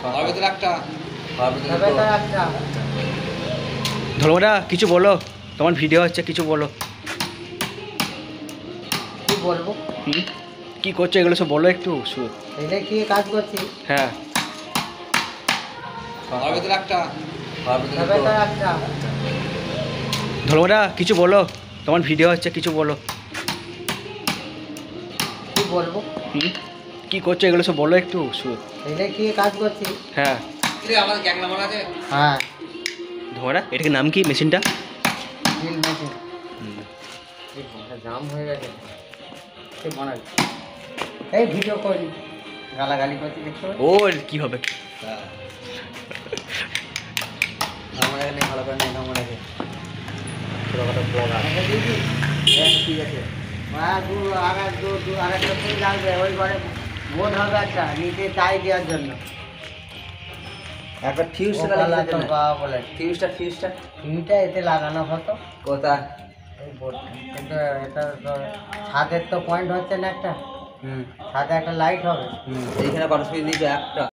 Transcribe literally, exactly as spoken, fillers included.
ধর্মটা কিছু বলো, তোমার ভিডিও হচ্ছে, কিছু বলো। কি বলবো? হুম কি করছো এগুলো সব বলো একটু। এটা কি কাজ করছি? হ্যাঁ ধর্মটা কিছু বলো, তোমার ভিডিও হচ্ছে, কিছু বলো। কি বলবো? হুম কি করছো এগুলো সব বলো একটু। এটা কি কাজ করছি? হ্যাঁ হ্যাঁ ধর্মটা এটাকে নাম কি মেশিনটা? Drill machine. জাম হয়ে গেছে। এই ভিডিও করি, গালাগালি করছি দেখতে পাচ্ছি। ও কি হবে? আমার এখানে ভালো করে নেই, আমার এখানে ছোটখাটো ব্লগার ঠিক আছে। হ্যাঁ দু আর এক দু দু আর একটা ফুল লাগবে, ওই ঘরে বোর্ড হবে একটা নিচে টাই দেওয়ার জন্য। একটা ফিউজ লাগানো বাবা বলে ফিউজটা ফিউজটা ফিউজটা এতে লাগানো হতো কোথায়? এই বোর্ডটা, কিন্তু এটা তো ছাদের তো পয়েন্ট হচ্ছে না একটা, হুম ছাদে একটা লাইট হবে। হুম এইখানে কত ফিউজ দিয়েছো? একটা